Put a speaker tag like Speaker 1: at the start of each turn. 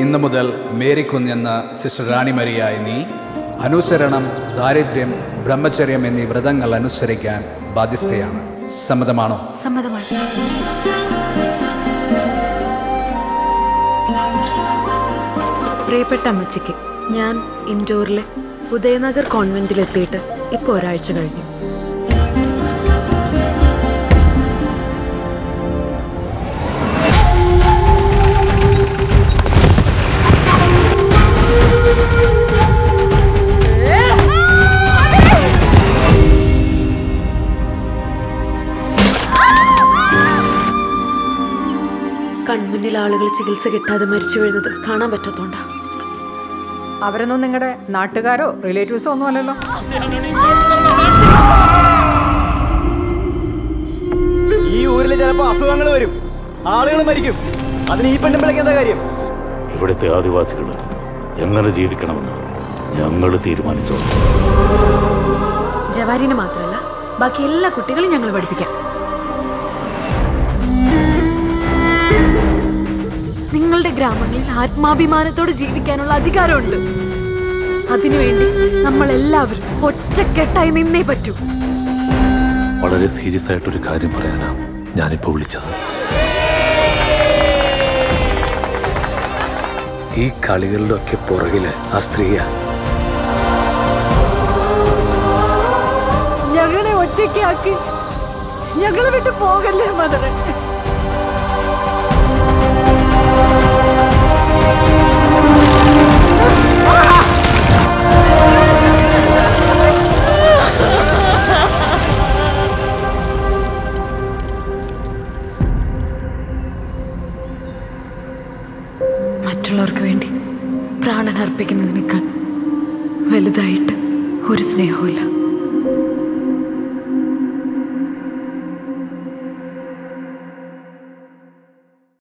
Speaker 1: ഇന്നു മുതൽ മേരിക്കുഞ്ഞെന്ന സിസ്റ്റർ റാണി മരിയായി നീ അനുസരണം, ദാരിദ്ര്യം, ബ്രഹ്മചര്യം എന്നീ വ്രതങ്ങൾ അനുസരിക്കാൻ ബാധ്യസ്ഥയാണ്. സമ്മതമാണോ?
Speaker 2: സമ്മതമാണ്. പ്രിയപ്പെട്ട അമ്മച്ചിക്ക്, ഞാൻ ഇൻഡോറിലെ ഉദയനഗർ കോൺവെന്റിലെത്തിയിട്ട് ഇപ്പോൾ ഒരാഴ്ച കഴിഞ്ഞു. കൺമുന്നിൽ ആളുകൾ ചികിത്സ കിട്ടാതെ മരിച്ചു വീഴുന്നത് കാണാൻ പറ്റാത്തോണ്ടാ.
Speaker 3: അവരൊന്നും നിങ്ങളുടെ നാട്ടുകാരോ റിലേറ്റീവ്സോ ഒന്നും അല്ലല്ലോ.
Speaker 4: ഈ ഊരിൽ ചിലപ്പോ അസുഖങ്ങൾ വരും, ആളുകൾ മരിക്കും. അതിന് ഈ പെണ്ണും വിളിക്കേണ്ട കാര്യം?
Speaker 5: ഇവിടുത്തെ ആദിവാസികൾ എങ്ങനെ ജീവിക്കണമെന്ന് ഞങ്ങൾ തീരുമാനിച്ചോ.
Speaker 2: ജവാരിനെ മാത്രമല്ല ബാക്കി എല്ലാ കുട്ടികളും ഞങ്ങൾ പഠിപ്പിക്കാം. നിങ്ങളുടെ ഗ്രാമങ്ങളിൽ ആത്മാഭിമാനത്തോടെ ജീവിക്കാനുള്ള അധികാരമുണ്ട്. അതിനുവേണ്ടി നമ്മൾ എല്ലാവരും ഒറ്റക്കെട്ടായി നിന്നേ പറ്റൂ.
Speaker 5: വളരെ സീരിയസ് ആയിട്ടൊരു കാര്യം പറയാനാ ഞാനിപ്പോ വിളിച്ചത്. ഈ കളികളുടെ ഒക്കെ പുറകില് ആ സ്ത്രീയാ.
Speaker 3: ഞങ്ങളെ ഒറ്റയ്ക്കാക്കി ഞങ്ങളെ വിട്ട് പോകല്ലേ മദറെ.
Speaker 2: മറ്റുള്ളവർക്ക് വേണ്ടി പ്രാണൻ അർപ്പിക്കുന്നതിനേക്കാൾ വലുതായിട്ട് ഒരു സ്നേഹവുമില്ല.